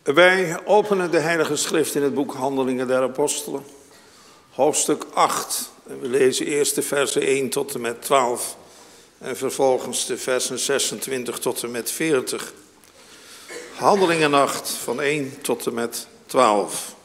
Wij openen de Heilige Schrift in het boek Handelingen der Apostelen, hoofdstuk 8. En we lezen eerst de versen 1 tot en met 12 en vervolgens de versen 26 tot en met 40. Handelingen 8 van 1 tot en met 12.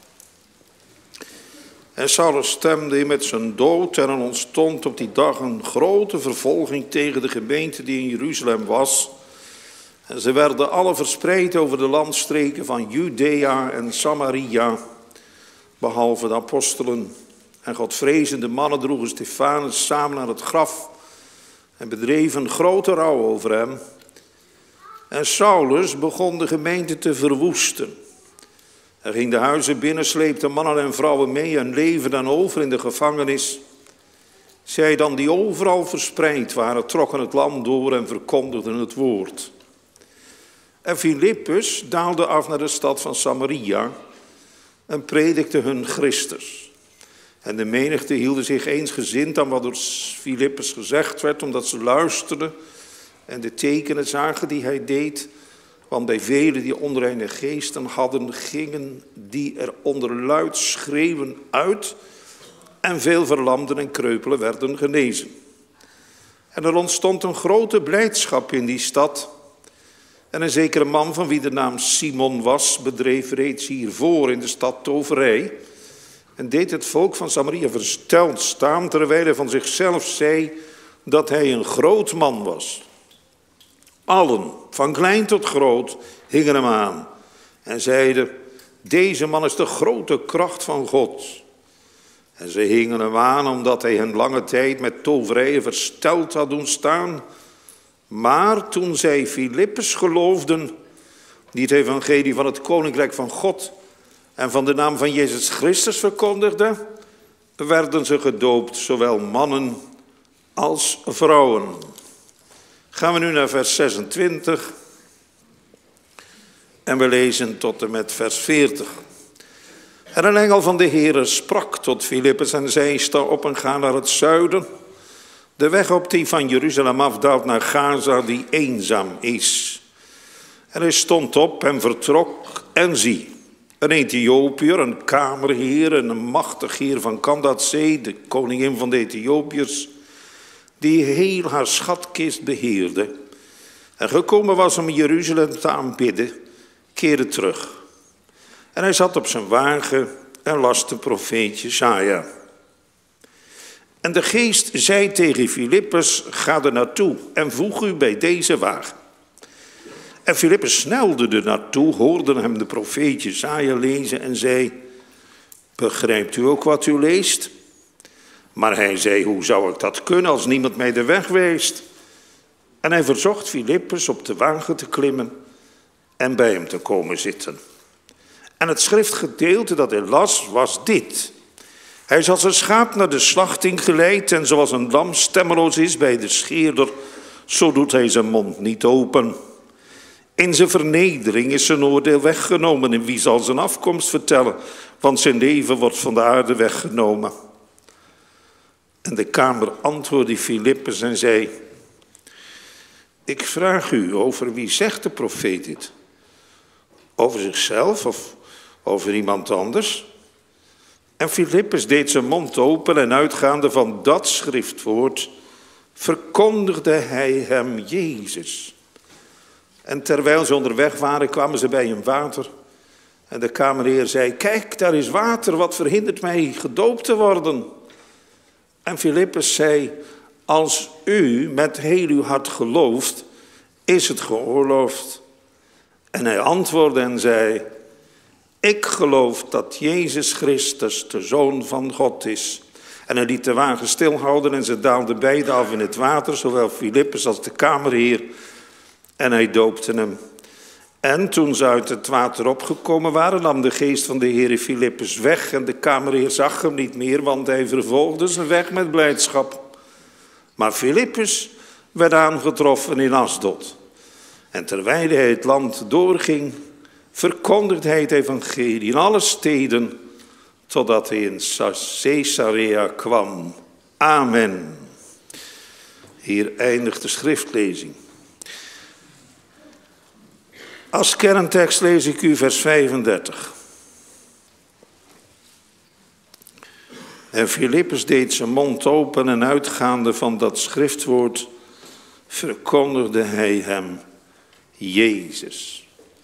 En Saulus stemde met zijn dood en er ontstond op die dag een grote vervolging tegen de gemeente die in Jeruzalem was. En ze werden alle verspreid over de landstreken van Judea en Samaria, behalve de apostelen. En godvrezende mannen droegen Stefanus samen naar het graf en bedreven grote rouw over hem. En Saulus begon de gemeente te verwoesten. Hij ging de huizen binnen, sleepte mannen en vrouwen mee en leven dan over in de gevangenis. Zij dan die overal verspreid waren, trokken het land door en verkondigden het woord. En Filippus daalde af naar de stad van Samaria en predikte hun Christus. En de menigte hielden zich eensgezind aan wat door Filippus gezegd werd, omdat ze luisterden en de tekenen zagen die hij deed. Want bij velen die onreine geesten hadden, gingen die er onder luid schreeuwen uit. En veel verlamden en kreupelen werden genezen. En er ontstond een grote blijdschap in die stad. En een zekere man van wie de naam Simon was, bedreef reeds hiervoor in de stad toverij. En deed het volk van Samaria versteld staan, terwijl hij van zichzelf zei dat hij een groot man was. Allen, van klein tot groot, hingen hem aan en zeiden: deze man is de grote kracht van God. En ze hingen hem aan omdat hij hen lange tijd met toverijen versteld had doen staan. Maar toen zij Filippus geloofden, die het evangelie van het koninkrijk van God en van de naam van Jezus Christus verkondigde, werden ze gedoopt, zowel mannen als vrouwen. Gaan we nu naar vers 26 en we lezen tot en met vers 40. En een engel van de Heere sprak tot Filippus en zei: sta op en ga naar het zuiden, de weg op die van Jeruzalem afdaalt naar Gaza, die eenzaam is. En hij stond op en vertrok en zie, een Ethiopiër, een kamerheer en een machtig heer van Candace, de koningin van de Ethiopiërs, die heel haar schatkist beheerde en gekomen was om Jeruzalem te aanbidden, keerde terug. En hij zat op zijn wagen en las de profeet Jesaja. En de geest zei tegen Filippus: ga er naartoe en voeg u bij deze wagen. En Filippus snelde er naartoe, hoorde hem de profeet Jesaja lezen en zei: begrijpt u ook wat u leest? Maar hij zei: hoe zou ik dat kunnen als niemand mij de weg wijst? En hij verzocht Filippus op de wagen te klimmen en bij hem te komen zitten. En het schriftgedeelte dat hij las was dit: hij is als een schaap naar de slachting geleid en zoals een lam stemmeloos is bij de scheerder, zo doet hij zijn mond niet open. In zijn vernedering is zijn oordeel weggenomen en wie zal zijn afkomst vertellen, want zijn leven wordt van de aarde weggenomen. En de kamer antwoordde Filippus en zei: ik vraag u, over wie zegt de profeet dit? Over zichzelf of over iemand anders? En Filippus deed zijn mond open en uitgaande van dat schriftwoord verkondigde hij hem Jezus. En terwijl ze onderweg waren, kwamen ze bij een water. En de kamerheer zei: kijk, daar is water, wat verhindert mij gedoopt te worden? En Filippus zei: als u met heel uw hart gelooft, is het geoorloofd. En hij antwoordde en zei: ik geloof dat Jezus Christus de Zoon van God is. En hij liet de wagen stilhouden en ze daalden beiden af in het water, zowel Filippus als de kamerheer. En hij doopte hem. En toen ze uit het water opgekomen waren, nam de geest van de Heere Filippus weg. En de kamerheer zag hem niet meer, want hij vervolgde zijn weg met blijdschap. Maar Filippus werd aangetroffen in Asdod. En terwijl hij het land doorging, verkondigde hij het evangelie in alle steden, totdat hij in Caesarea kwam. Amen. Hier eindigt de schriftlezing. Als kerntekst lees ik u vers 35. En Filippus deed zijn mond open en uitgaande van dat schriftwoord verkondigde hij hem Jezus.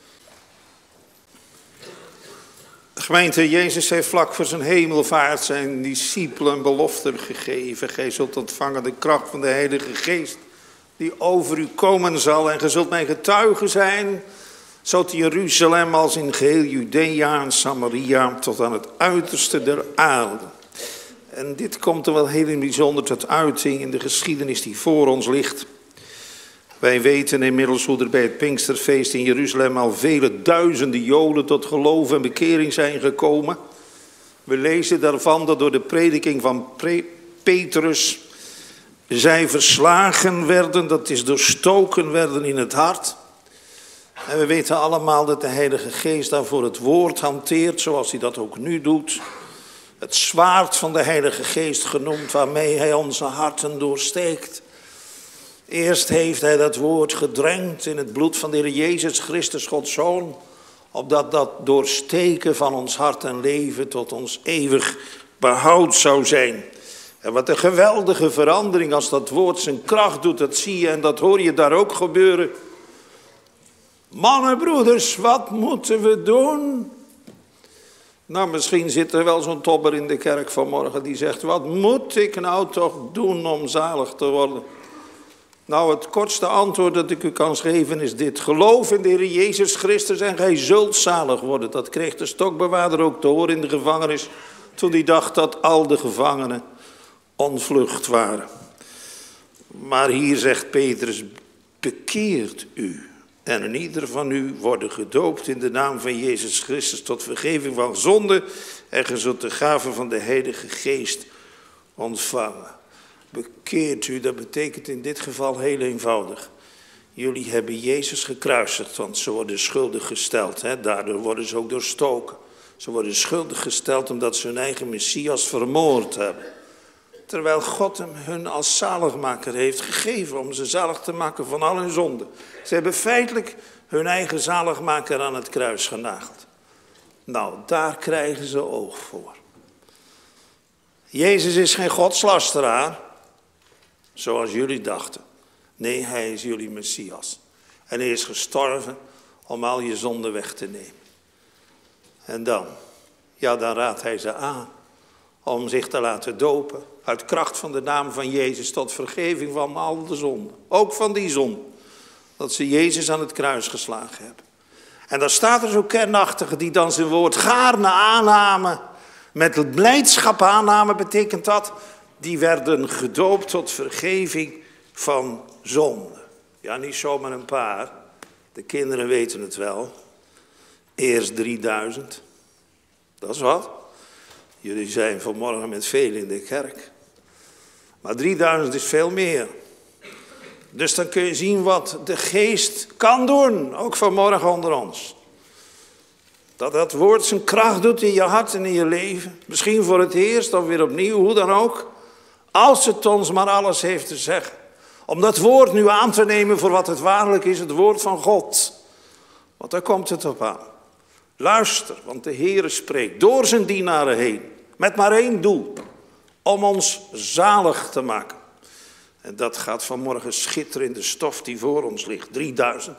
Gemeente, Jezus heeft vlak voor zijn hemelvaart zijn discipelen een belofte gegeven. Gij zult ontvangen de kracht van de Heilige Geest die over u komen zal. En gij zult mijn getuige zijn, zo te Jeruzalem als in geheel Judea en Samaria tot aan het uiterste der aarde. En dit komt er wel heel bijzonder tot uiting in de geschiedenis die voor ons ligt. Wij weten inmiddels hoe er bij het Pinksterfeest in Jeruzalem al vele duizenden Joden tot geloof en bekering zijn gekomen. We lezen daarvan dat door de prediking van Petrus zij verslagen werden, dat is doorstoken werden in het hart. En we weten allemaal dat de Heilige Geest daarvoor het woord hanteert, zoals hij dat ook nu doet. Het zwaard van de Heilige Geest genoemd, waarmee hij onze harten doorsteekt. Eerst heeft hij dat woord gedrenkt in het bloed van de Heer Jezus Christus, Gods Zoon, opdat dat doorsteken van ons hart en leven tot ons eeuwig behoud zou zijn. En wat een geweldige verandering als dat woord zijn kracht doet, dat zie je en dat hoor je daar ook gebeuren. Mannen, broeders, wat moeten we doen? Nou, misschien zit er wel zo'n tobber in de kerk vanmorgen die zegt, wat moet ik nou toch doen om zalig te worden? Nou, het kortste antwoord dat ik u kan geven is dit. Geloof in de Heer Jezus Christus en gij zult zalig worden. Dat kreeg de stokbewaarder ook te horen in de gevangenis, toen hij dacht dat al de gevangenen ontvlucht waren. Maar hier zegt Petrus, bekeert u. En in ieder van u worden gedoopt in de naam van Jezus Christus tot vergeving van zonde. En ge zult de gave van de Heilige Geest ontvangen. Bekeert u, dat betekent in dit geval heel eenvoudig. Jullie hebben Jezus gekruisigd, want ze worden schuldig gesteld. Daardoor worden ze ook doorstoken. Ze worden schuldig gesteld omdat ze hun eigen Messias vermoord hebben. Terwijl God hem hun als zaligmaker heeft gegeven om ze zalig te maken van al hun zonden. Ze hebben feitelijk hun eigen zaligmaker aan het kruis genageld. Nou, daar krijgen ze oog voor. Jezus is geen godslasteraar, zoals jullie dachten. Nee, hij is jullie Messias. En hij is gestorven om al je zonden weg te nemen. En dan raadt hij ze aan om zich te laten dopen. Uit kracht van de naam van Jezus tot vergeving van al de zonden. Ook van die zonde. Dat ze Jezus aan het kruis geslagen hebben. En dan staat er zo kernachtige die dan zijn woord gaarne aannamen. Met blijdschap aannamen betekent dat. Die werden gedoopt tot vergeving van zonde. Ja, niet zomaar een paar. De kinderen weten het wel. Eerst 3000. Dat is wat. Jullie zijn vanmorgen met veel in de kerk. Maar 3000 is veel meer. Dus dan kun je zien wat de geest kan doen. Ook vanmorgen onder ons. Dat dat woord zijn kracht doet in je hart en in je leven. Misschien voor het eerst of weer opnieuw, hoe dan ook. Als het ons maar alles heeft te zeggen. Om dat woord nu aan te nemen voor wat het waarlijk is, het woord van God. Want daar komt het op aan. Luister, want de Heere spreekt door zijn dienaren heen. Met maar één doel. Om ons zalig te maken. En dat gaat vanmorgen schitteren in de stof die voor ons ligt. 3000.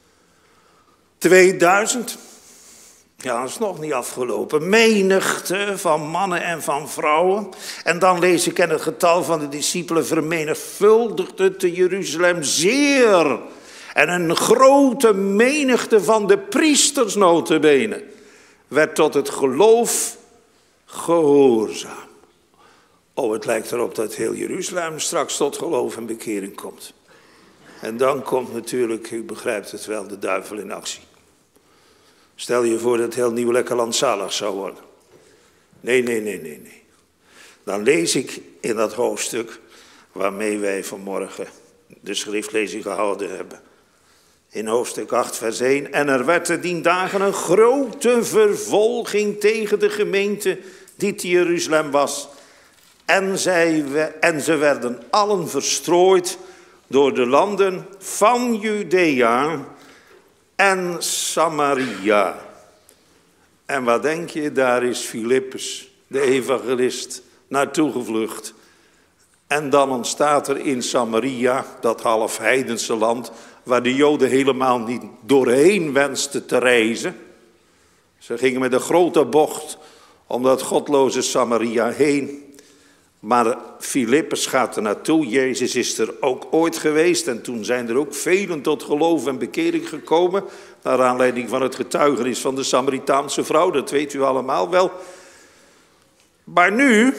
2000. Ja, dat is nog niet afgelopen. Menigte van mannen en van vrouwen. En dan lees ik, en het getal van de discipelen vermenigvuldigde te Jeruzalem zeer. En een grote menigte van de priesters nota bene werd tot het geloof gehoorzaam. Oh, het lijkt erop dat heel Jeruzalem straks tot geloof en bekering komt. En dan komt natuurlijk, u begrijpt het wel, de duivel in actie. Stel je voor dat heel Nieuw-Lekkerland zalig zou worden. Nee. Dan lees ik in dat hoofdstuk waarmee wij vanmorgen de schriftlezing gehouden hebben. In hoofdstuk 8 vers 1. En er werd te dien dagen een grote vervolging tegen de gemeente die te Jeruzalem was. En ze werden allen verstrooid door de landen van Judea en Samaria. En wat denk je, daar is Filippus, de evangelist, naartoe gevlucht. En dan ontstaat er in Samaria, dat half heidense land, waar de Joden helemaal niet doorheen wensten te reizen. Ze gingen met een grote bocht om dat godloze Samaria heen. Maar Filippus gaat er naartoe. Jezus is er ook ooit geweest. En toen zijn er ook velen tot geloof en bekering gekomen. Naar aanleiding van het getuigenis van de Samaritaanse vrouw. Dat weet u allemaal wel. Maar nu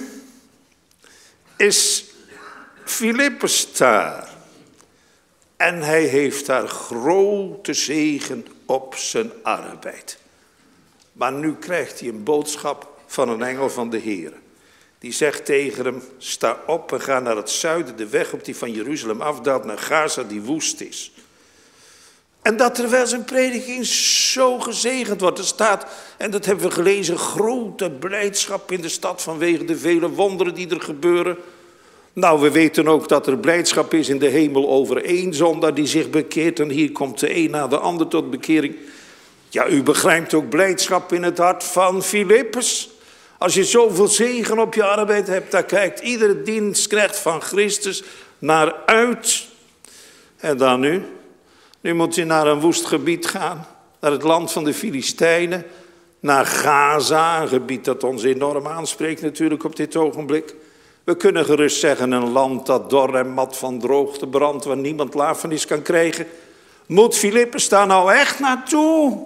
is Filippus daar. En hij heeft daar grote zegen op zijn arbeid. Maar nu krijgt hij een boodschap van een engel van de Heer. Die zegt tegen hem, sta op en ga naar het zuiden, de weg op die van Jeruzalem afdaalt naar Gaza, die woest is. En dat terwijl zijn prediking zo gezegend wordt. Er staat, en dat hebben we gelezen, grote blijdschap in de stad vanwege de vele wonderen die er gebeuren. Nou, we weten ook dat er blijdschap is in de hemel over één zondaar die zich bekeert. En hier komt de een na de ander tot bekering. Ja, u begrijpt ook blijdschap in het hart van Filippus. Als je zoveel zegen op je arbeid hebt, daar kijkt iedere dienstknecht van Christus naar uit. En dan nu? Nu moet je naar een woest gebied gaan. Naar het land van de Filistijnen. Naar Gaza, een gebied dat ons enorm aanspreekt natuurlijk op dit ogenblik. We kunnen gerust zeggen een land dat dor en mat van droogte brandt, waar niemand lafenis kan krijgen. Moet Filippus daar nou echt naartoe?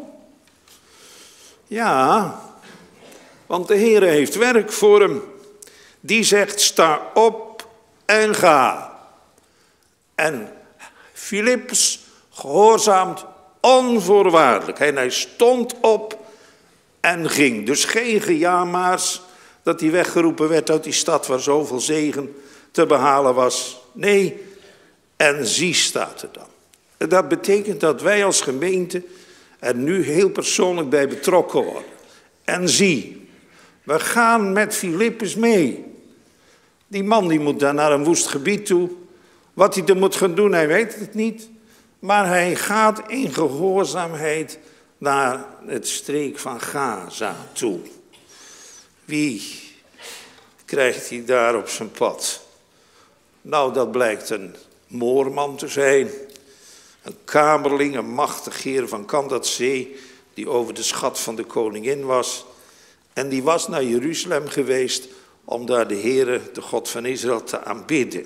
Ja, want de Heer heeft werk voor hem. Die zegt, sta op en ga. En Filippus gehoorzaamt onvoorwaardelijk. En hij stond op en ging. Dus geen gejaamaars dat hij weggeroepen werd uit die stad waar zoveel zegen te behalen was. Nee, en zie staat er dan. En dat betekent dat wij als gemeente er nu heel persoonlijk bij betrokken worden. En zie, we gaan met Filippus mee. Die man die moet daar naar een woest gebied toe. Wat hij er moet gaan doen, hij weet het niet. Maar hij gaat in gehoorzaamheid naar het streek van Gaza toe. Wie krijgt hij daar op zijn pad? Nou, dat blijkt een moorman te zijn. Een kamerling, een machtig heer van Kandahzee, die over de schat van de koningin was. En die was naar Jeruzalem geweest om daar de Heere, de God van Israël, te aanbidden.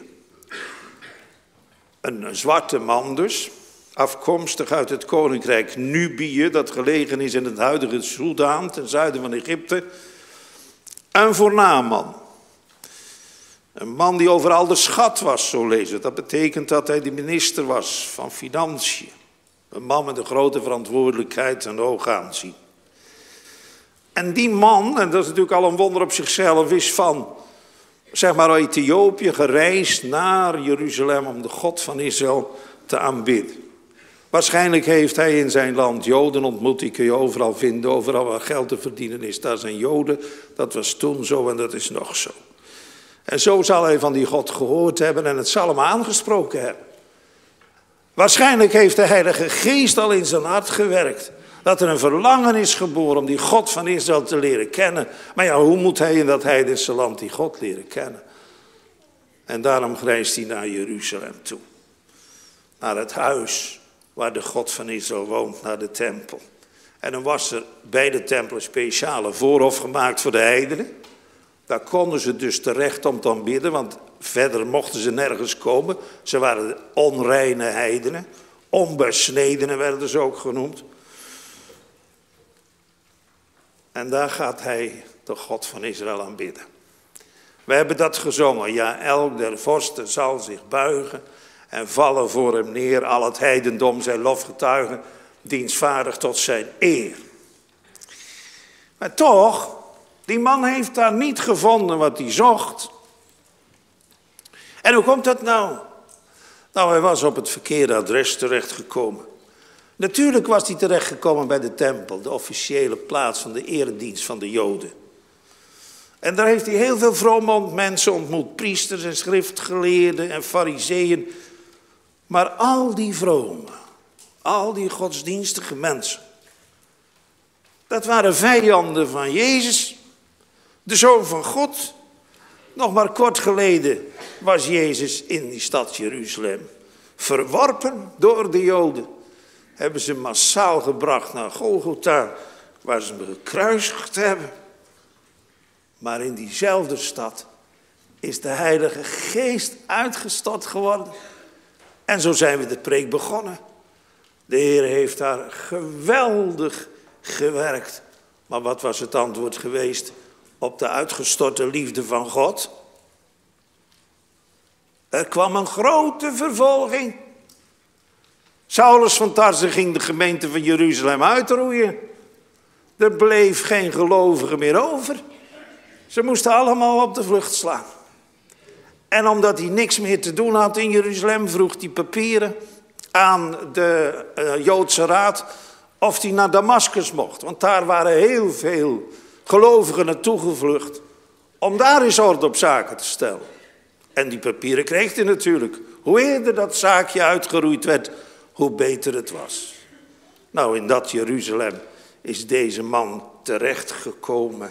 Een zwarte man dus, afkomstig uit het koninkrijk Nubië, dat gelegen is in het huidige Soedan, ten zuiden van Egypte. Een voornaam man. Een man die overal de schat was, zo lezen. Dat betekent dat hij de minister was van Financiën. Een man met een grote verantwoordelijkheid en hoog aanzien. En die man, en dat is natuurlijk al een wonder op zichzelf, is van, zeg maar, Ethiopië gereisd naar Jeruzalem om de God van Israël te aanbidden. Waarschijnlijk heeft hij in zijn land Joden ontmoet, die kun je overal vinden, overal waar geld te verdienen is. Daar zijn Joden, dat was toen zo en dat is nog zo. En zo zal hij van die God gehoord hebben en het zal hem aangesproken hebben. Waarschijnlijk heeft de Heilige Geest al in zijn hart gewerkt. Dat er een verlangen is geboren om die God van Israël te leren kennen. Maar ja, hoe moet hij in dat heidense land die God leren kennen? En daarom reist hij naar Jeruzalem toe. Naar het huis waar de God van Israël woont, naar de tempel. En dan was er bij de tempel een speciale voorhof gemaakt voor de heidenen. Daar konden ze dus terecht om te aanbidden, want verder mochten ze nergens komen. Ze waren onreine heidenen, onbesnedenen werden ze ook genoemd. En daar gaat hij de God van Israël aanbidden. We hebben dat gezongen. Ja, elk der vorsten zal zich buigen en vallen voor hem neer. Al het heidendom zijn lofgetuigen, dienstvaardig tot zijn eer. Maar toch, die man heeft daar niet gevonden wat hij zocht. En hoe komt dat nou? Nou, hij was op het verkeerde adres terechtgekomen. Natuurlijk was hij terechtgekomen bij de tempel, de officiële plaats van de eredienst van de Joden. En daar heeft hij heel veel vrome mensen ontmoet, priesters en schriftgeleerden en fariseeën. Maar al die vromen, Al die godsdienstige mensen. Dat waren vijanden van Jezus, de Zoon van God. Nog maar kort geleden was Jezus in die stad Jeruzalem verworpen door de Joden. Hebben ze massaal gebracht naar Golgotha, waar ze hem gekruisigd hebben. Maar in diezelfde stad is de Heilige Geest uitgestort geworden. En zo zijn we de preek begonnen. De Heer heeft daar geweldig gewerkt. Maar wat was het antwoord geweest op de uitgestorte liefde van God? Er kwam een grote vervolging. Saulus van Tarsen ging de gemeente van Jeruzalem uitroeien. Er bleef geen gelovige meer over. Ze moesten allemaal op de vlucht slaan. En omdat hij niks meer te doen had in Jeruzalem, vroeg hij papieren aan de Joodse raad of hij naar Damascus mocht. Want daar waren heel veel gelovigen naartoe gevlucht om daar eens orde op zaken te stellen. En die papieren kreeg hij natuurlijk. Hoe eerder dat zaakje uitgeroeid werd, hoe beter het was. Nou, in dat Jeruzalem is deze man terechtgekomen.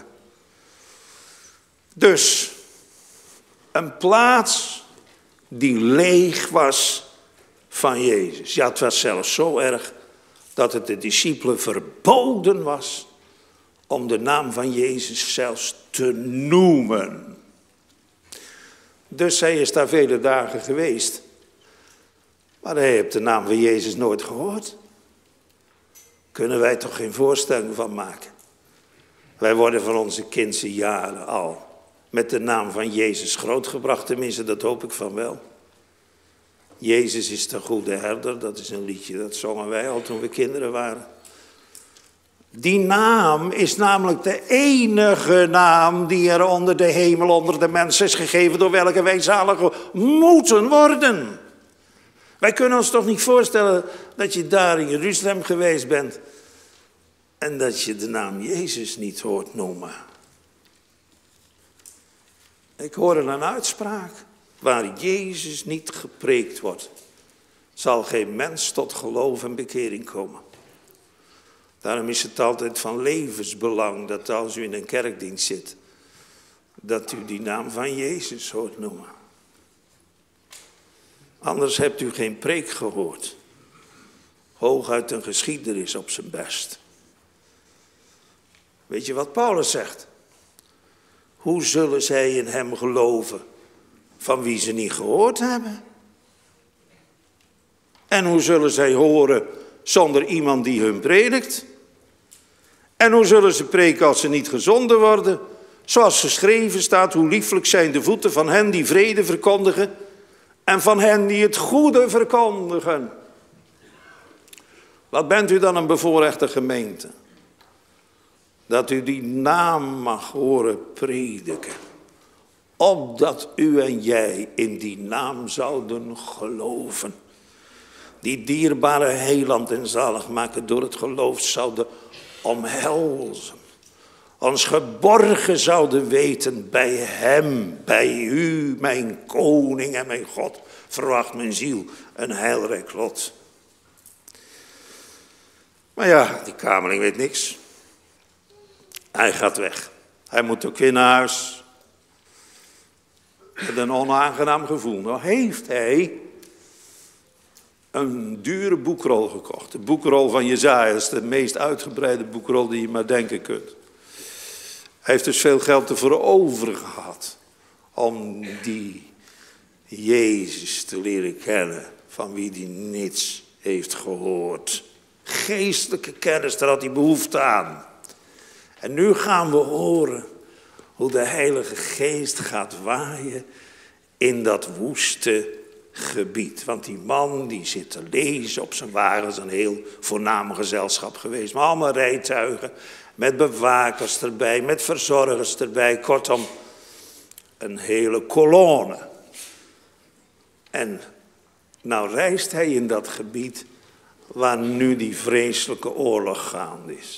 Dus, een plaats die leeg was van Jezus. Ja, het was zelfs zo erg dat het de discipelen verboden was om de naam van Jezus zelfs te noemen. Dus hij is daar vele dagen geweest. Maar hij heeft de naam van Jezus nooit gehoord. Kunnen wij toch geen voorstelling van maken. Wij worden van onze kindse jaren al met de naam van Jezus grootgebracht. Tenminste, dat hoop ik van wel. Jezus is de goede herder. Dat is een liedje, dat zongen wij al toen we kinderen waren. Die naam is namelijk de enige naam die er onder de hemel, onder de mensen is gegeven, door welke wij zalig moeten worden. Wij kunnen ons toch niet voorstellen dat je daar in Jeruzalem geweest bent en dat je de naam Jezus niet hoort noemen. Ik hoorde een uitspraak: waar Jezus niet gepreekt wordt, zal geen mens tot geloof en bekering komen. Daarom is het altijd van levensbelang dat als u in een kerkdienst zit, dat u die naam van Jezus hoort noemen. Anders hebt u geen preek gehoord. Hooguit een geschiedenis op zijn best. Weet je wat Paulus zegt? Hoe zullen zij in hem geloven van wie ze niet gehoord hebben? En hoe zullen zij horen zonder iemand die hun predikt? En hoe zullen ze preken als ze niet gezonden worden? Zoals geschreven staat, hoe lieflijk zijn de voeten van hen die vrede verkondigen en van hen die het goede verkondigen. Wat bent u dan een bevoorrechte gemeente? Dat u die naam mag horen prediken. Opdat u en jij in die naam zouden geloven. Die dierbare heiland en zaligmaker door het geloof zouden omhelzen. Ons geborgen zouden weten bij hem, bij u, mijn koning en mijn God. Verwacht mijn ziel een heilrijk lot. Maar ja, die kamerling weet niks. Hij gaat weg. Hij moet ook weer naar huis. Met een onaangenaam gevoel. Nou heeft hij een dure boekrol gekocht. De boekrol van Jesaja. Dat is de meest uitgebreide boekrol die je maar denken kunt. Hij heeft dus veel geld ervoor over gehad. Om die Jezus te leren kennen. Van wie hij niets heeft gehoord. Geestelijke kennis, daar had hij behoefte aan. En nu gaan we horen hoe de Heilige Geest gaat waaien in dat woeste gebied. Want die man die zit te lezen op zijn wagen, is een heel voornaam gezelschap geweest. Maar allemaal rijtuigen, met bewakers erbij, met verzorgers erbij. Kortom, een hele kolonne. En nou reist hij in dat gebied waar nu die vreselijke oorlog gaande is.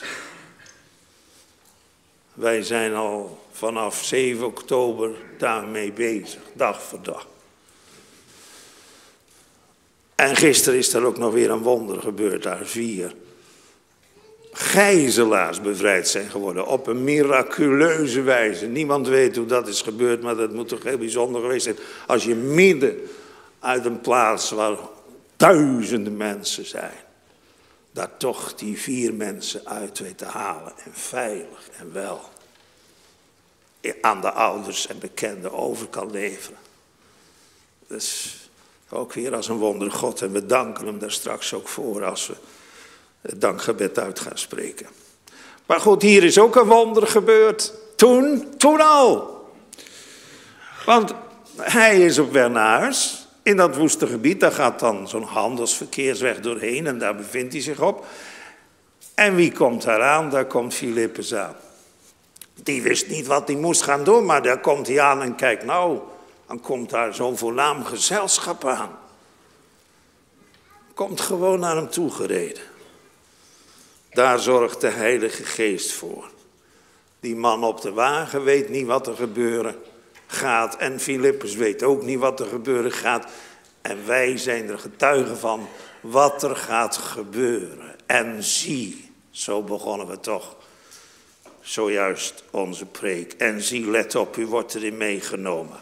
Wij zijn al vanaf 7 oktober daarmee bezig, dag voor dag. En gisteren is er ook nog weer een wonder gebeurd daar. 4 gijzelaars bevrijd zijn geworden op een miraculeuze wijze. Niemand weet hoe dat is gebeurd, maar dat moet toch heel bijzonder geweest zijn. Als je midden uit een plaats waar duizenden mensen zijn, daar toch die 4 mensen uit weet te halen en veilig en wel aan de ouders en bekenden over kan leveren. Dus ook weer als een wonder God en we danken hem daar straks ook voor als we het dankgebed uit gaan spreken. Maar goed, hier is ook een wonder gebeurd. Toen al. Want hij is op weg naar huis. In dat woeste gebied, daar gaat dan zo'n handelsverkeersweg doorheen en daar bevindt hij zich op. En wie komt daar aan? Daar komt Filippus aan. Die wist niet wat hij moest gaan doen, maar daar komt hij aan en kijkt, nou, dan komt daar zo'n voornaam gezelschap aan. Komt gewoon naar hem toe gereden. Daar zorgt de Heilige Geest voor. Die man op de wagen weet niet wat er gebeuren gaat. En Filippus weet ook niet wat er gebeuren gaat. En wij zijn er getuigen van wat er gaat gebeuren. En zie, zo begonnen we toch zojuist onze preek. En zie, let op, u wordt erin meegenomen.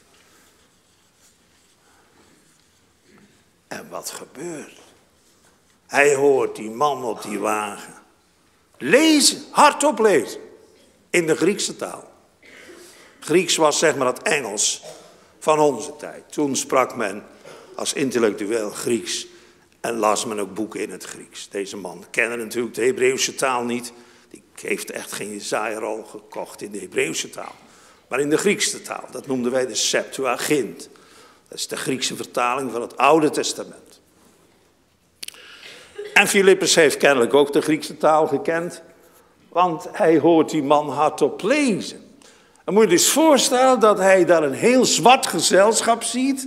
En wat gebeurt? Hij hoort die man op die wagen lezen, hardop lezen, in de Griekse taal. Grieks was zeg maar het Engels van onze tijd. Toen sprak men als intellectueel Grieks en las men ook boeken in het Grieks. Deze man kende natuurlijk de Hebreeuwse taal niet. Die heeft echt geen Jesaja-rol gekocht in de Hebreeuwse taal. Maar in de Griekse taal, dat noemden wij de Septuagint. Dat is de Griekse vertaling van het Oude Testament. En Filippus heeft kennelijk ook de Griekse taal gekend. Want hij hoort die man hardop lezen. Dan moet je dus voorstellen dat hij daar een heel zwart gezelschap ziet.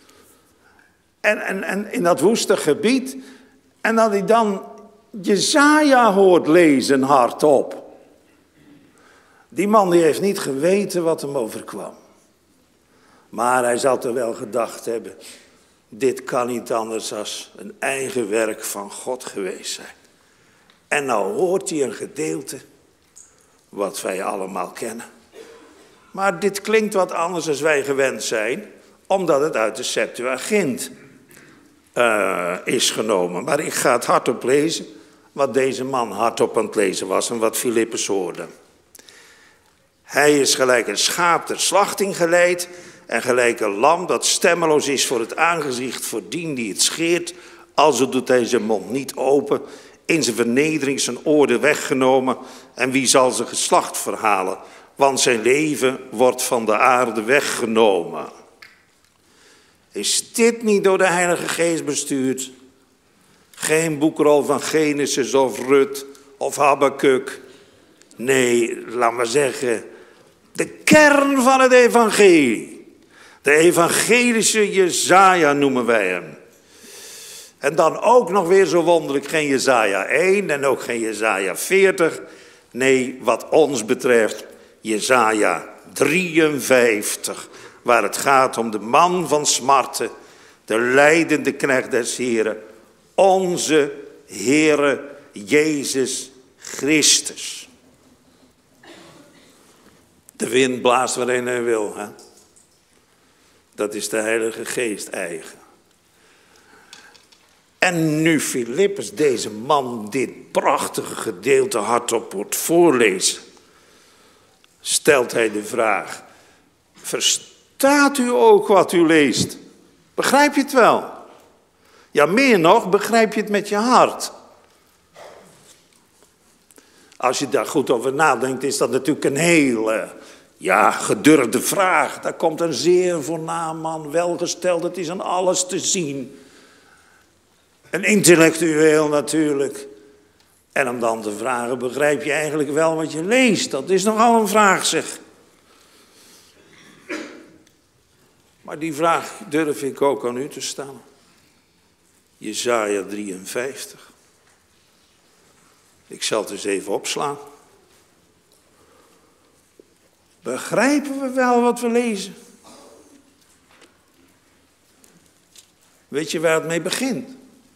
En in dat woeste gebied. En dat hij dan Jesaja hoort lezen hardop. Die man die heeft niet geweten wat hem overkwam. Maar hij zal er wel gedacht hebben. Dit kan niet anders dan een eigen werk van God geweest zijn. En nou hoort hij een gedeelte wat wij allemaal kennen. Maar dit klinkt wat anders dan wij gewend zijn, omdat het uit de Septuagint is genomen. Maar ik ga het hardop lezen, wat deze man hardop aan het lezen was en wat Filippus hoorde. Hij is gelijk een schaap ter slachting geleid en gelijk een lam dat stemmeloos is voor het aangezicht voor dien die het scheert. Alzo doet hij zijn mond niet open, in zijn vernedering zijn oordeel weggenomen. En wie zal zijn geslacht verhalen, want zijn leven wordt van de aarde weggenomen. Is dit niet door de Heilige Geest bestuurd? Geen boekrol van Genesis of Rut of Habakuk. Nee, laat maar zeggen, de kern van het evangelie. De evangelische Jesaja noemen wij hem. En dan ook nog weer zo wonderlijk geen Jesaja 1 en ook geen Jesaja 40. Nee, wat ons betreft Jesaja 53. Waar het gaat om de man van smarten, de lijdende knecht des Heren. Onze Heere Jezus Christus. De wind blaast waarin hij wil. Hè? Dat is de Heilige Geest eigen. En nu Filippus deze man dit prachtige gedeelte hardop wordt voorlezen, stelt hij de vraag: verstaat u ook wat u leest? Begrijp je het wel? Ja, meer nog, begrijp je het met je hart? Als je daar goed over nadenkt, is dat natuurlijk een hele gedurfde vraag. Daar komt een zeer voornaam man, welgesteld, het is aan alles te zien. Een intellectueel natuurlijk. En om dan te vragen, begrijp je eigenlijk wel wat je leest? Dat is nogal een vraag, zeg. Maar die vraag durf ik ook aan u te stellen. Jesaja 53. Ik zal het eens even opslaan. Begrijpen we wel wat we lezen? Weet je waar het mee begint?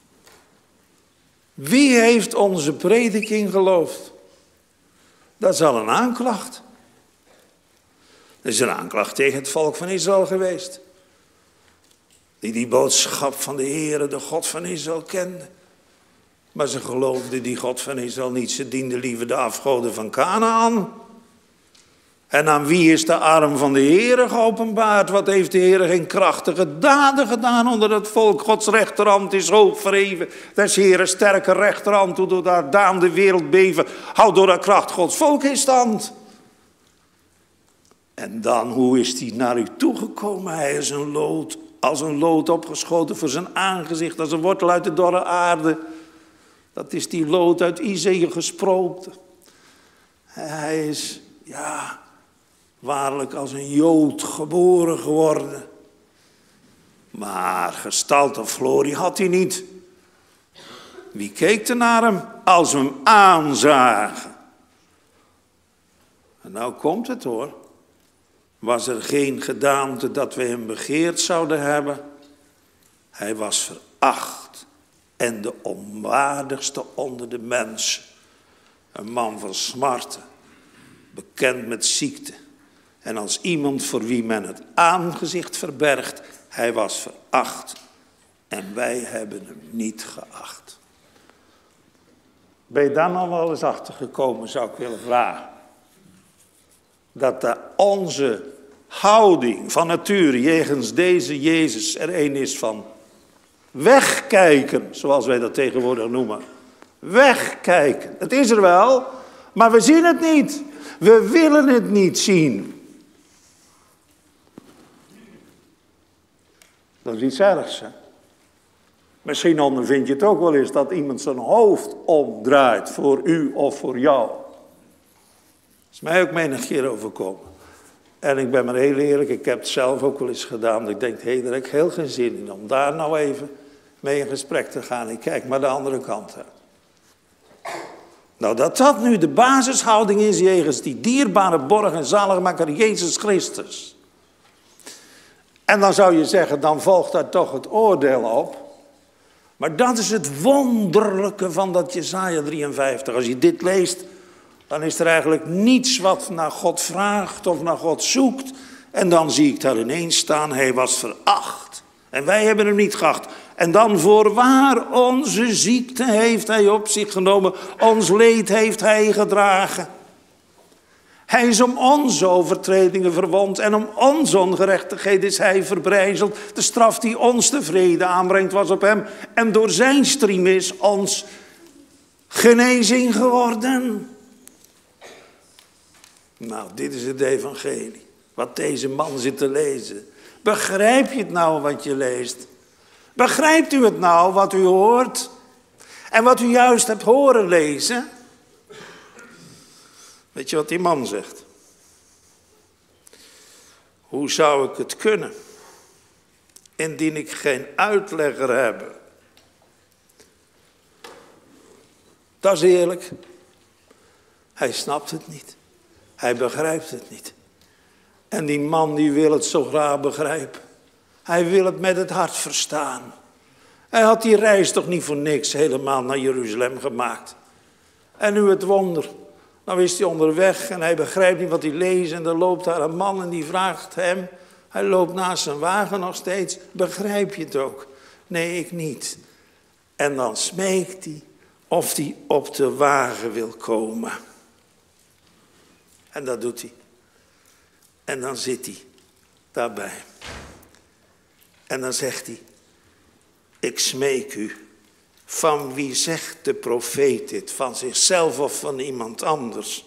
Wie heeft onze prediking geloofd? Dat is al een aanklacht. Dat is een aanklacht tegen het volk van Israël geweest. Die boodschap van de Heere, de God van Israël, kenden. Maar ze geloofden die God van Israël niet. Ze dienden liever de afgoden van Kanaan. En aan wie is de arm van de Heere geopenbaard? Wat heeft de Heere geen krachtige daden gedaan onder het volk? Gods rechterhand is hoog verheven. Des Heere sterke rechterhand doet door haar daan de wereld beven. Houdt door haar kracht Gods volk in stand. En dan, hoe is hij naar u toegekomen? Hij is als een lood opgeschoten voor zijn aangezicht, als een wortel uit de dorre aarde. Dat is die lood uit Isaïe gesproten. Hij is, waarlijk als een Jood geboren geworden. Maar gestalte of glorie had hij niet. Wie keek er naar hem? Als we hem aanzagen. En nou komt het hoor. Was er geen gedaante dat we hem begeerd zouden hebben? Hij was veracht en de onwaardigste onder de mensen. Een man van smarten, bekend met ziekte. En als iemand voor wie men het aangezicht verbergt, hij was veracht. En wij hebben hem niet geacht. Ben je daar nog wel eens achter gekomen, zou ik willen vragen. Dat onze houding van nature jegens deze Jezus er een is van wegkijken, zoals wij dat tegenwoordig noemen. Wegkijken. Het is er wel, maar we zien het niet. We willen het niet zien. Dat is iets ergs, hè? Misschien ondervind je het ook wel eens dat iemand zijn hoofd omdraait voor u of voor jou. Dat is mij ook menig keer overkomen. En ik ben maar heel eerlijk, ik heb het zelf ook wel eens gedaan. Ik denk, daar heb ik heel geen zin in om daar nou even mee in gesprek te gaan. Ik kijk maar de andere kant uit. Nou, dat nu de basishouding is jegens die dierbare borg en zaligmaker Jezus Christus. En dan zou je zeggen, dan volgt daar toch het oordeel op. Maar dat is het wonderlijke van dat Jesaja 53. Als je dit leest, dan is er eigenlijk niets wat naar God vraagt of naar God zoekt. En dan zie ik daar ineens staan, hij was veracht. En wij hebben hem niet geacht. En dan voorwaar onze ziekte heeft hij op zich genomen. Ons leed heeft hij gedragen. Hij is om onze overtredingen verwond en om onze ongerechtigheid is hij verbrijzeld. De straf die ons de vrede aanbrengt was op hem. En door zijn striem is ons genezing geworden. Nou, dit is het evangelie. Wat deze man zit te lezen. Begrijp je het nou wat je leest? Begrijpt u het nou wat u hoort? En wat u juist hebt horen lezen? Weet je wat die man zegt? Hoe zou ik het kunnen? Indien ik geen uitlegger heb. Dat is eerlijk. Hij snapt het niet. Hij begrijpt het niet. En die man die wil het zo graag begrijpen. Hij wil het met het hart verstaan. Hij had die reis toch niet voor niks helemaal naar Jeruzalem gemaakt. En nu het wonder. Nou is hij onderweg en hij begrijpt niet wat hij leest. En dan loopt daar een man en die vraagt hem. Hij loopt naast zijn wagen nog steeds. Begrijp je het ook? Nee, ik niet. En dan smeekt hij of hij op de wagen wil komen. En dat doet hij. En dan zit hij daarbij. En dan zegt hij. Ik smeek u. Van wie zegt de profeet dit? Van zichzelf of van iemand anders?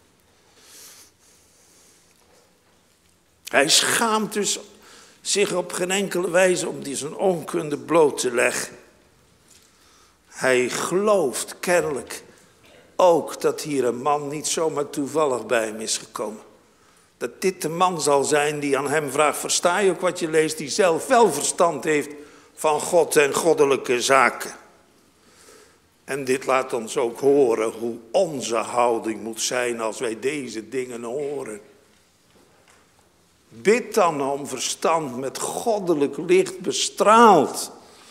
Hij schaamt dus zich op geen enkele wijze om die zijn onkunde bloot te leggen. Hij gelooft kennelijk ook dat hier een man niet zomaar toevallig bij hem is gekomen. Dat dit de man zal zijn die aan hem vraagt, versta je ook wat je leest, die zelf wel verstand heeft van God en goddelijke zaken. En dit laat ons ook horen hoe onze houding moet zijn als wij deze dingen horen. Bid dan om verstand met goddelijk licht bestraald.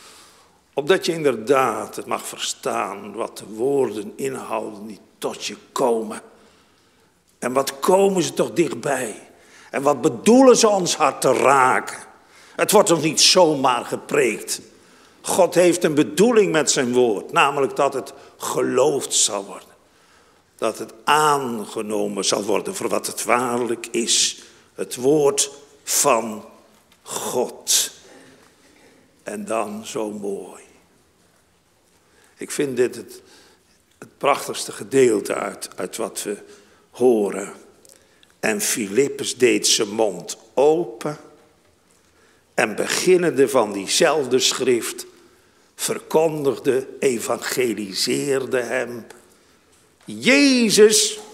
Opdat je inderdaad het mag verstaan wat de woorden inhouden die tot je komen. En wat komen ze toch dichtbij. En wat bedoelen ze ons hart te raken. Het wordt nog niet zomaar gepreekt. God heeft een bedoeling met zijn woord. Namelijk dat het geloofd zal worden. Dat het aangenomen zal worden voor wat het waarlijk is. Het woord van God. En dan zo mooi. Ik vind dit het prachtigste gedeelte uit wat we horen. En Filippus deed zijn mond open. En beginnende van diezelfde schrift verkondigde, evangeliseerde hem Jezus.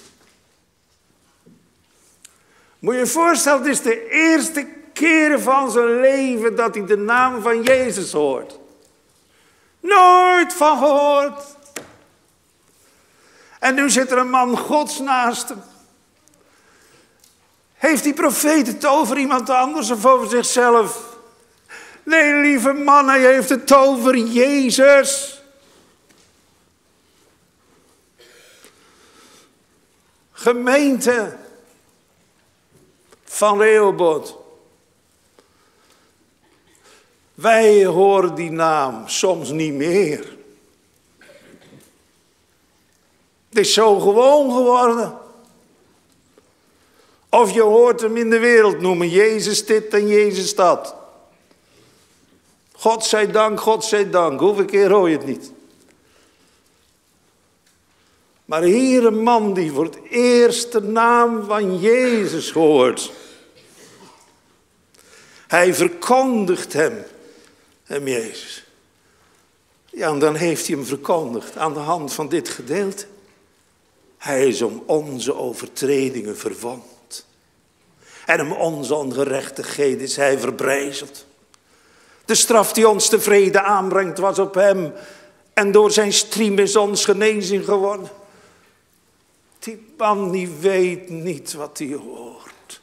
Moet je je voorstellen, het is de eerste keer van zijn leven dat hij de naam van Jezus hoort. Nooit van gehoord. En nu zit er een man Gods naast hem. Heeft die profeet het over iemand anders of over zichzelf? Nee, lieve man, hij heeft het over Jezus. Gemeente van Rehoboth. Wij horen die naam soms niet meer. Het is zo gewoon geworden. Of je hoort hem in de wereld noemen, Jezus dit en Jezus dat. God zij dank, hoeveel keer hoor je het niet? Maar hier een man die voor het eerst de naam van Jezus hoort. Hij verkondigt hem Jezus. Ja, en dan heeft hij hem verkondigd aan de hand van dit gedeelte. Hij is om onze overtredingen verwond. En om onze ongerechtigheden is hij verbrijzeld. De straf die ons de vrede aanbrengt was op hem. En door zijn striem is ons genezing geworden. Die man die weet niet wat hij hoort.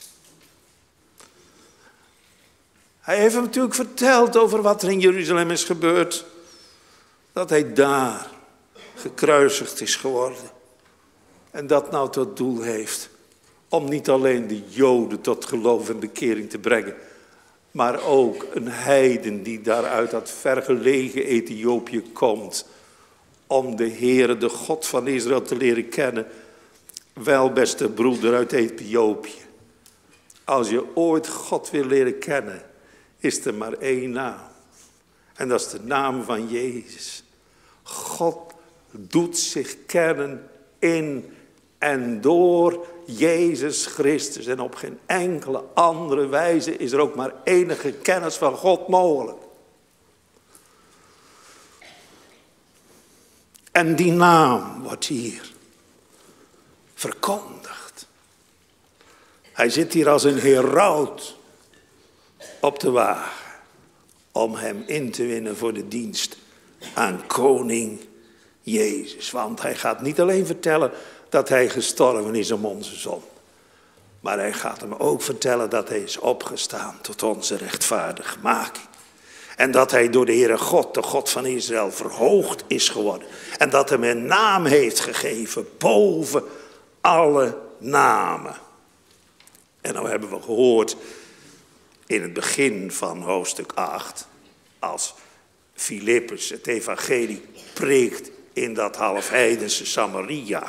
Hij heeft hem natuurlijk verteld over wat er in Jeruzalem is gebeurd. Dat hij daar gekruisigd is geworden. En dat nou tot doel heeft om niet alleen de Joden tot geloof en bekering te brengen, maar ook een heiden die daar uit dat vergelegen Ethiopië komt, om de Heere, de God van Israël te leren kennen. Wel, beste broeder uit Ethiopië, als je ooit God wil leren kennen, is er maar één naam. En dat is de naam van Jezus. God doet zich kennen in en door Jezus Christus. En op geen enkele andere wijze is er ook maar enige kennis van God mogelijk. En die naam wordt hier verkondigd. Hij zit hier als een heraut op de wagen om hem in te winnen voor de dienst aan koning Jezus. Want hij gaat niet alleen vertellen dat hij gestorven is om onze zonde, maar hij gaat hem ook vertellen dat hij is opgestaan tot onze rechtvaardigmaking. En dat hij door de Heere God, de God van Israël, verhoogd is geworden. En dat hem een naam heeft gegeven boven alle namen. En nou hebben we gehoord in het begin van hoofdstuk 8, als Filippus het evangelie preekt in dat halfheidense Samaria.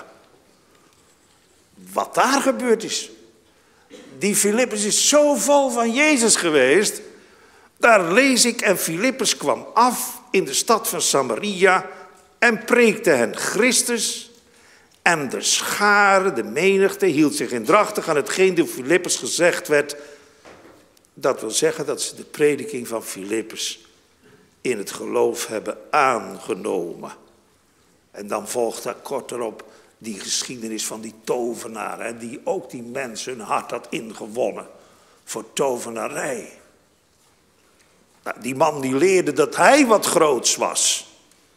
Wat daar gebeurd is. Die Filippus is zo vol van Jezus geweest. Daar lees ik, en Filippus kwam af in de stad van Samaria en preekte hen Christus. En de schare, de menigte, hield zich indachtig aan hetgeen door Filippus gezegd werd. Dat wil zeggen dat ze de prediking van Filippus in het geloof hebben aangenomen. En dan volgt daar kort erop die geschiedenis van die tovenaar. En die ook die mensen hun hart had ingewonnen voor tovenarij. Nou, die man die leerde dat hij wat groots was.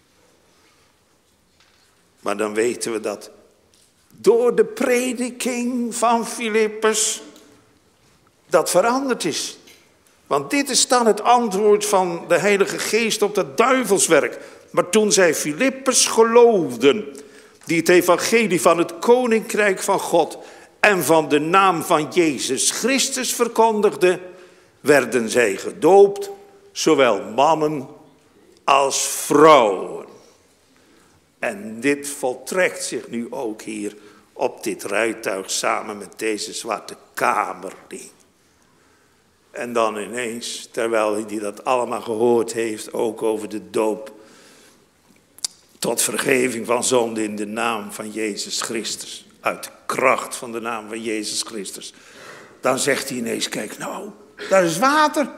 Maar dan weten we dat door de prediking van Filippus dat veranderd is. Want dit is dan het antwoord van de Heilige Geest op dat duivelswerk. Maar toen zij Filippus geloofden, die het evangelie van het koninkrijk van God en van de naam van Jezus Christus verkondigden, werden zij gedoopt, zowel mannen als vrouwen. En dit voltrekt zich nu ook hier op dit rijtuig samen met deze zwarte kamerling. En dan ineens, terwijl hij dat allemaal gehoord heeft, ook over de doop, tot vergeving van zonde in de naam van Jezus Christus. Uit de kracht van de naam van Jezus Christus. Dan zegt hij ineens, kijk nou, daar is water.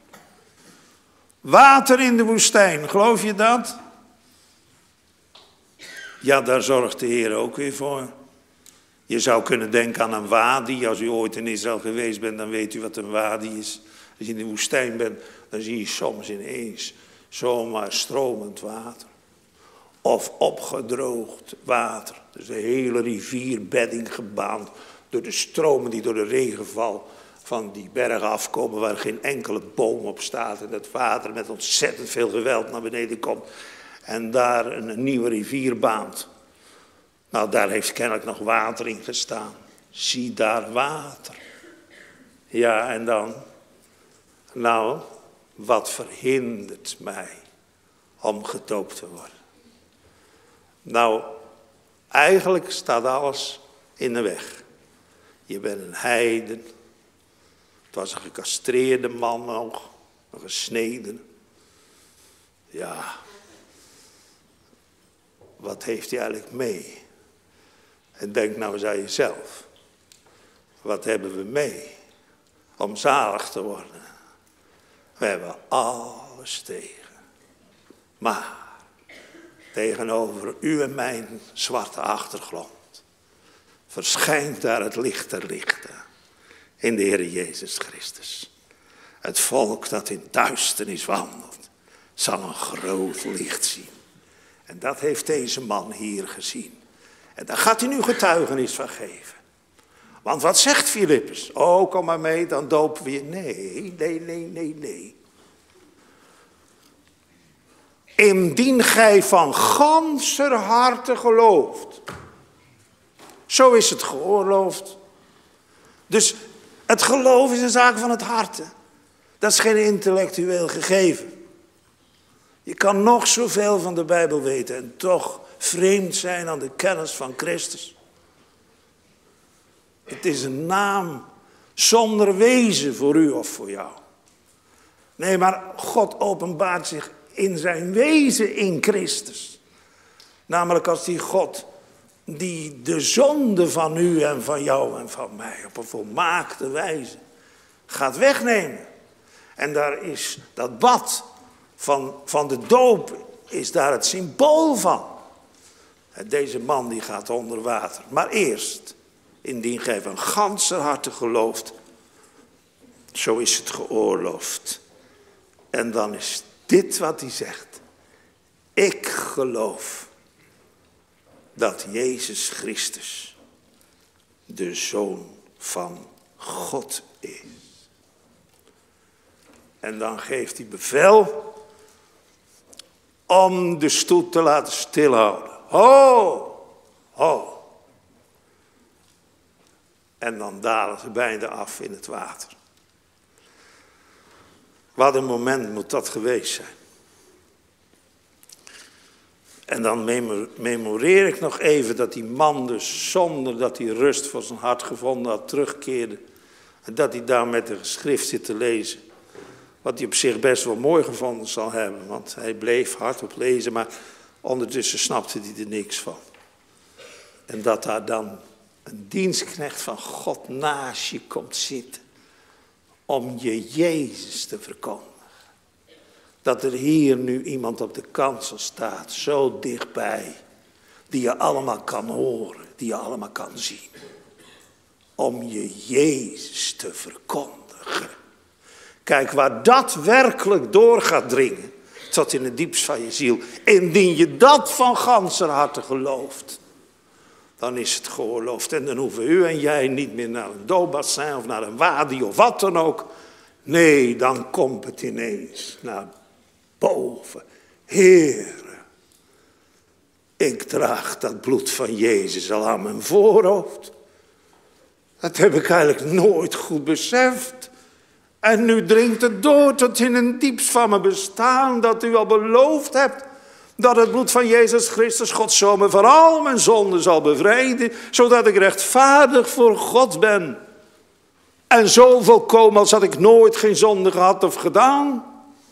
Water in de woestijn, geloof je dat? Ja, daar zorgt de Heer ook weer voor. Je zou kunnen denken aan een wadi. Als u ooit in Israël geweest bent, dan weet u wat een wadi is. Als je in de woestijn bent, dan zie je soms ineens zomaar stromend water. Of opgedroogd water. Dus de hele rivierbedding gebaand door de stromen die door de regenval van die bergen afkomen, waar geen enkele boom op staat. En dat water met ontzettend veel geweld naar beneden komt. En daar een nieuwe rivier baant. Nou, daar heeft kennelijk nog water in gestaan. Zie daar water. Ja, en dan? Nou, wat verhindert mij om gedoopt te worden? Nou, eigenlijk staat alles in de weg. Je bent een heiden. Het was een gecastreerde man nog. Een gesneden. Ja. Wat heeft hij eigenlijk mee? En denk nou eens aan jezelf. Wat hebben we mee om zalig te worden? We hebben alles tegen. Maar tegenover u en mijn zwarte achtergrond verschijnt daar het licht der lichten in de Heer Jezus Christus. Het volk dat in duisternis wandelt, zal een groot licht zien. En dat heeft deze man hier gezien. En daar gaat hij nu getuigenis van geven. Want wat zegt Filippus? Oh, kom maar mee, dan dopen we je. Nee. Indien gij van ganser harte gelooft. Zo is het geoorloofd. Dus het geloof is een zaak van het harte. Dat is geen intellectueel gegeven. Je kan nog zoveel van de Bijbel weten en toch vreemd zijn aan de kennis van Christus. Het is een naam zonder wezen voor u of voor jou. Nee, maar God openbaart zich in zijn wezen in Christus. Namelijk als die God die de zonde van u en van jou en van mij op een volmaakte wijze gaat wegnemen. En daar is dat bad van de doop is daar het symbool van. Deze man die gaat onder water. Maar eerst, indien gij van ganser harte gelooft, zo is het geoorloofd. En dan is dit wat hij zegt. Ik geloof dat Jezus Christus de Zoon van God is. En dan geeft hij bevel om de stoet te laten stilhouden. Ho! En dan dalen ze beiden af in het water. Wat een moment moet dat geweest zijn. En dan memoreer ik nog even dat die man dus zonder dat hij rust voor zijn hart gevonden had terugkeerde. En dat hij daar met de geschrift zit te lezen. Wat hij op zich best wel mooi gevonden zal hebben. Want hij bleef hardop lezen, maar ondertussen snapte hij er niks van. En dat daar dan een dienstknecht van God naast je komt zitten. Om je Jezus te verkondigen. Dat er hier nu iemand op de kansel staat, zo dichtbij. Die je allemaal kan horen, die je allemaal kan zien. Om je Jezus te verkondigen. Kijk, waar dat werkelijk door gaat dringen, tot in het diepst van je ziel. Indien je dat van ganser harte gelooft, dan is het geoorloofd. En dan hoeven u en jij niet meer naar een doopbassin of naar een wadi of wat dan ook. Nee, dan komt het ineens naar boven. Heere, ik draag dat bloed van Jezus al aan mijn voorhoofd. Dat heb ik eigenlijk nooit goed beseft. En nu dringt het door tot in een diepst van mijn bestaan dat u al beloofd hebt dat het bloed van Jezus Christus Gods Zoon me van al mijn zonden zal bevrijden, zodat ik rechtvaardig voor God ben. En zo volkomen als had ik nooit geen zonde gehad of gedaan.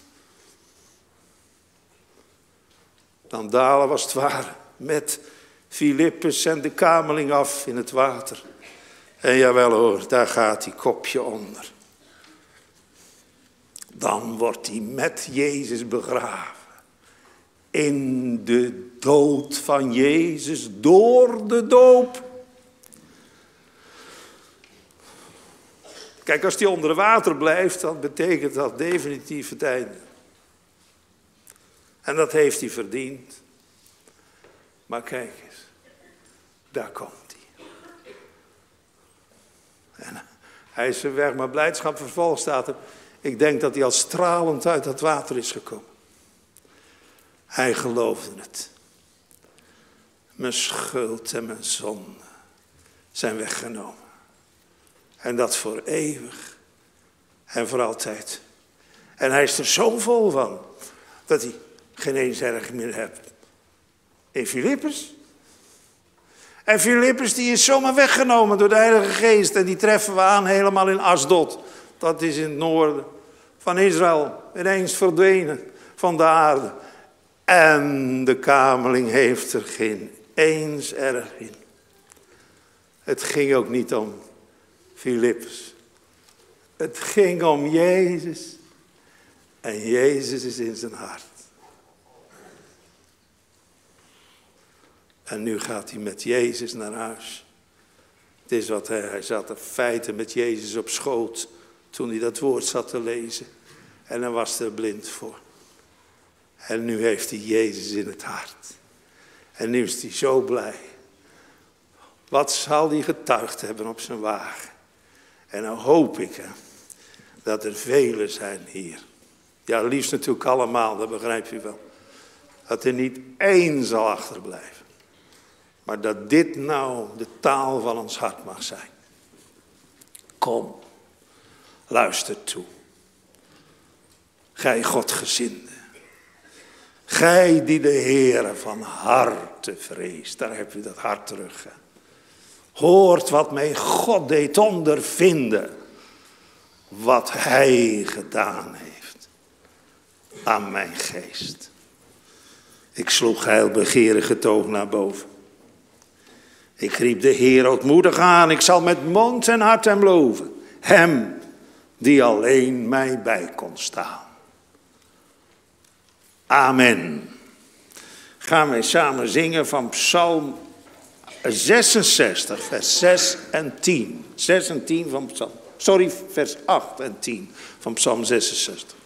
Dan dalen was het ware met Filippus en de kameling af in het water. En jawel hoor, daar gaat die kopje onder. Dan wordt hij met Jezus begraven. In de dood van Jezus door de doop. Kijk, als hij onder water blijft, dan betekent dat definitief het einde. En dat heeft hij verdiend. Maar kijk eens, daar komt hij. En hij is er weg, maar blijdschap vervolgens staat er. Ik denk dat hij al stralend uit dat water is gekomen. Hij geloofde het. Mijn schuld en mijn zonde zijn weggenomen. En dat voor eeuwig en voor altijd. En hij is er zo vol van dat hij geen eens erg meer hebt in Filippus. En Filippus die is zomaar weggenomen door de Heilige Geest. En die treffen we aan helemaal in Asdod. Dat is in het noorden van Israël. Ineens verdwenen van de aarde. En de kameling heeft er geen eens erg in. Het ging ook niet om Filippus. Het ging om Jezus. En Jezus is in zijn hart. En nu gaat hij met Jezus naar huis. Het is wat hij zat in feite met Jezus op schoot toen hij dat woord zat te lezen. En hij was er blind voor. En nu heeft hij Jezus in het hart. En nu is hij zo blij. Wat zal hij getuigd hebben op zijn wagen. En dan hoop ik dat er velen zijn hier. Ja, liefst natuurlijk allemaal, dat begrijp je wel. Dat er niet één zal achterblijven. Maar dat dit nou de taal van ons hart mag zijn. Kom, luister toe. Gij Godgezinde. Gij die de Heere van harte vreest. Daar heb je dat hart terug. Hoort wat mij God deed ondervinden. Wat hij gedaan heeft. Aan mijn geest. Ik sloeg heilbegeerige toog naar boven. Ik riep de Heer ootmoedig aan. Ik zal met mond en hart hem loven. Hem die alleen mij bij kon staan. Amen. Gaan wij samen zingen van Psalm 66, vers 6 en 10. 6 en 10 van Psalm. Sorry, vers 8 en 10 van Psalm 66.